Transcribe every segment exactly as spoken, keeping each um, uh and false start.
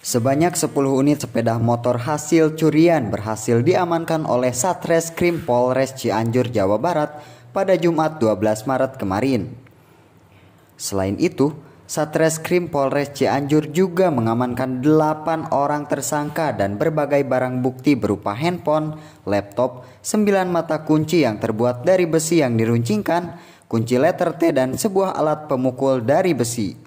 Sebanyak sepuluh unit sepeda motor hasil curian berhasil diamankan oleh Satreskrim Polres Cianjur, Jawa Barat pada Jumat dua belas Maret kemarin. Selain itu, Satreskrim Polres Cianjur juga mengamankan delapan orang tersangka dan berbagai barang bukti berupa handphone, laptop, sembilan mata kunci yang terbuat dari besi yang diruncingkan, kunci letter T dan sebuah alat pemukul dari besi.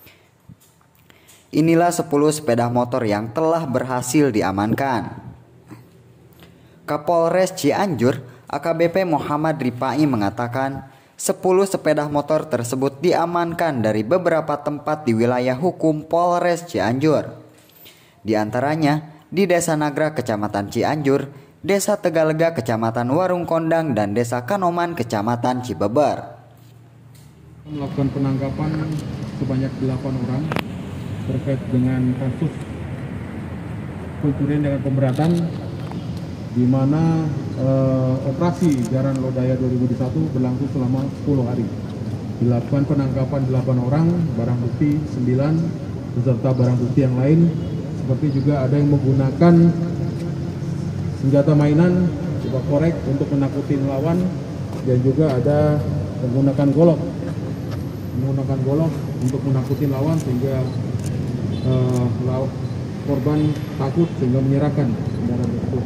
Inilah sepuluh sepeda motor yang telah berhasil diamankan. Kapolres Cianjur, A K B P Muhammad Ripai mengatakan, sepuluh sepeda motor tersebut diamankan dari beberapa tempat di wilayah hukum Polres Cianjur. Di antaranya di Desa Nagra, Kecamatan Cianjur, Desa Tegalega, Kecamatan Warung Kondang, dan Desa Kanoman, Kecamatan Cibeber. Melakukan penangkapan sebanyak delapan orang terkait dengan kasus pencurian dengan pemberatan, di mana eh, operasi Jaran Lodaya dua ribu dua puluh satu berlangsung selama sepuluh hari. Dilakukan penangkapan delapan orang, barang bukti sembilan, beserta barang bukti yang lain, seperti juga ada yang menggunakan senjata mainan, coba korek untuk menakuti lawan, dan juga ada menggunakan golok, menggunakan golok untuk menakuti lawan sehingga Uh, korban takut sehingga menyerahkan kendaraan tersebut.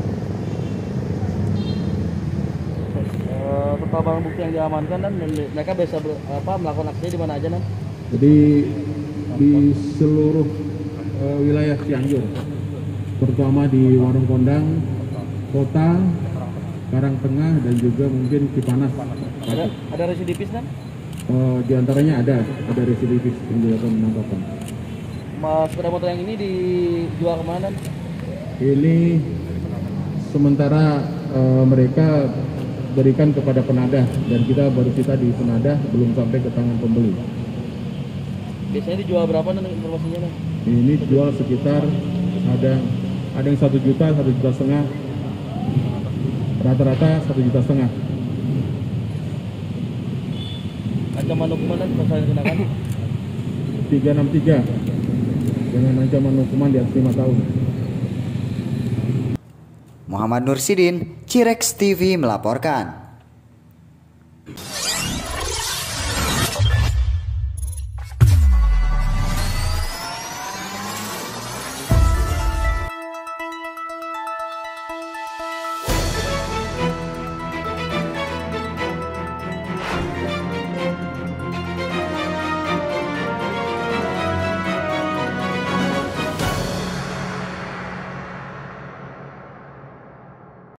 Uh, total barang bukti yang diamankan dan mereka bisa ber, apa, melakukan aksi di mana aja, Nan? Jadi di seluruh uh, wilayah Cianjur, terutama di Warung Kondang, Kota, Karangtengah, dan juga mungkin Cipanas. Ada, ada residivis, Nan? Uh, di antaranya ada, ada residivis yang dilakukan penangkapan. Mas, sepeda motor yang ini dijual kemana? Ini sementara e, mereka berikan kepada penadah, dan kita baru sita di penadah, belum sampai ke tangan pembeli. Biasanya dijual berapa, Nan, informasinya, Nan? Ini jual sekitar ada ada yang satu juta, satu juta setengah, rata-rata satu juta setengah. Ancaman hukuman dan pasal yang dikenakan? tiga enam tiga dengan ancaman hukuman di atas lima tahun. Muhammad Nursidin, Cirex T V melaporkan.